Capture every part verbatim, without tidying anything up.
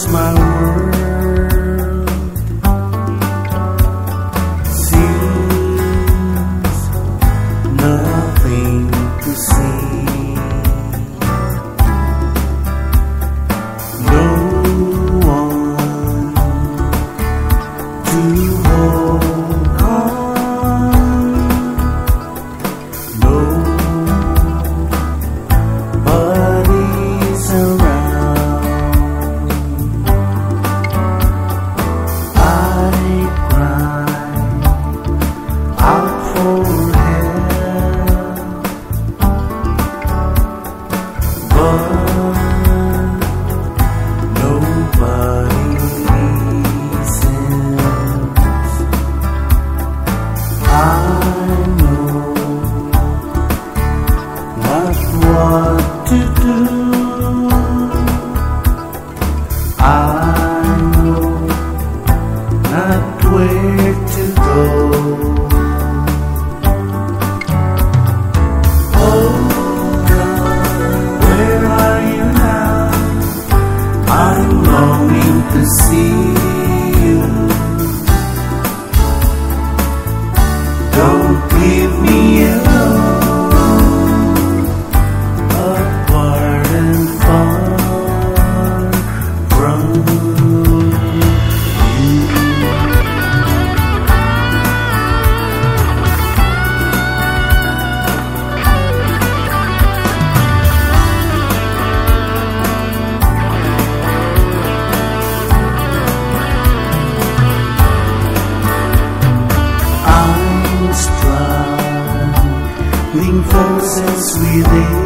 my world seems nothing to see. No one to hold on. Nobody's around. I cry out for help, but nobody listens. I know not what to do. I know not where to go. Oh God, where are you now? I'm longing to see you. Don't leave me alone, apart and far from you. I'm struggling forces within,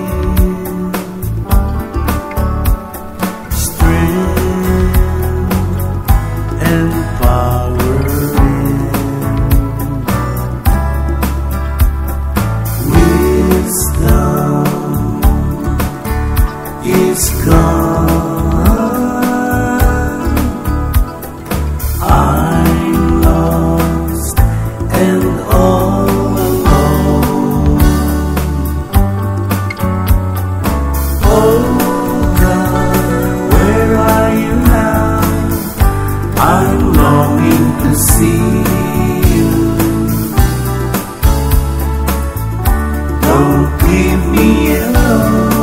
strength and power in. Wisdom is gone. I'm lost and all alone. Oh God, where are you now? I'm longing to see you. Don't leave me alone,